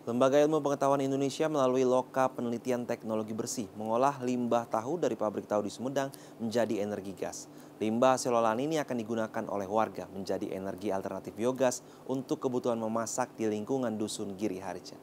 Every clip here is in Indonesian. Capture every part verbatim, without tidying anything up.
Lembaga Ilmu Pengetahuan Indonesia melalui Loka Penelitian Teknologi Bersih mengolah limbah tahu dari pabrik tahu di Sumedang menjadi energi gas. Limbah hasil olahan ini akan digunakan oleh warga menjadi energi alternatif biogas untuk kebutuhan memasak di lingkungan Dusun Giri Harja.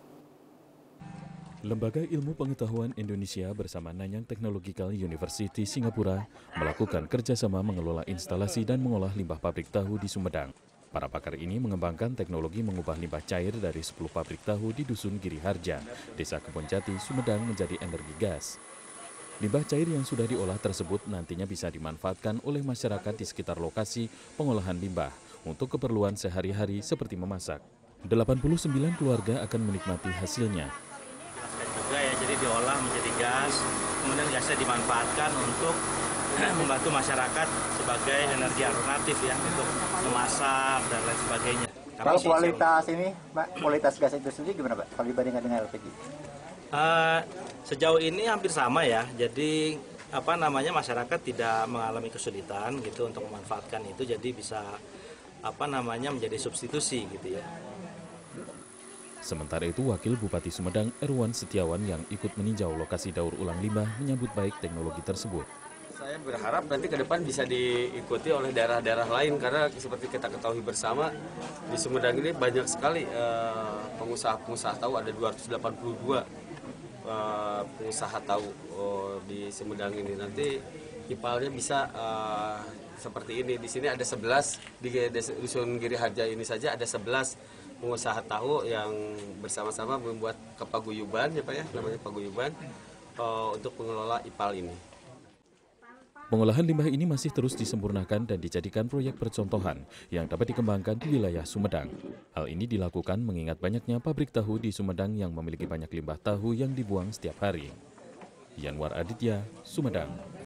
Lembaga Ilmu Pengetahuan Indonesia bersama Nanyang Technological University Singapura melakukan kerjasama mengelola instalasi dan mengolah limbah pabrik tahu di Sumedang. Para pakar ini mengembangkan teknologi mengubah limbah cair dari sepuluh pabrik tahu di Dusun Giri Harja, Desa Kebonjati, Sumedang menjadi energi gas. Limbah cair yang sudah diolah tersebut nantinya bisa dimanfaatkan oleh masyarakat di sekitar lokasi pengolahan limbah untuk keperluan sehari-hari seperti memasak. delapan puluh sembilan keluarga akan menikmati hasilnya. Juga ya, jadi diolah menjadi gas, kemudian gasnya dimanfaatkan untuk membantu masyarakat sebagai energi alternatif ya untuk memasak dan lain sebagainya. Kalau kualitas ini, Pak, kualitas gas itu sendiri gimana, Pak? Kalau dibandingkan dengan L P G? Uh, sejauh ini hampir sama ya. Jadi apa namanya masyarakat tidak mengalami kesulitan gitu untuk memanfaatkan itu, jadi bisa apa namanya menjadi substitusi gitu ya. Sementara itu, Wakil Bupati Sumedang Erwan Setiawan yang ikut meninjau lokasi daur ulang limbah menyambut baik teknologi tersebut. Saya berharap nanti ke depan bisa diikuti oleh daerah-daerah lain karena seperti kita ketahui bersama di Sumedang ini banyak sekali pengusaha-pengusaha tahu, ada dua ratus delapan puluh dua uh, pengusaha tahu uh, di Sumedang ini. Nanti ipalnya bisa uh, seperti ini. Di sini ada sebelas, di Dusun Giri Harja ini saja ada sebelas pengusaha tahu yang bersama-sama membuat kepaguyuban ya Pak ya, namanya paguyuban uh, untuk mengelola ipal ini. Pengolahan limbah ini masih terus disempurnakan dan dijadikan proyek percontohan yang dapat dikembangkan di wilayah Sumedang. Hal ini dilakukan mengingat banyaknya pabrik tahu di Sumedang yang memiliki banyak limbah tahu yang dibuang setiap hari. Yanwar Aditya, Sumedang.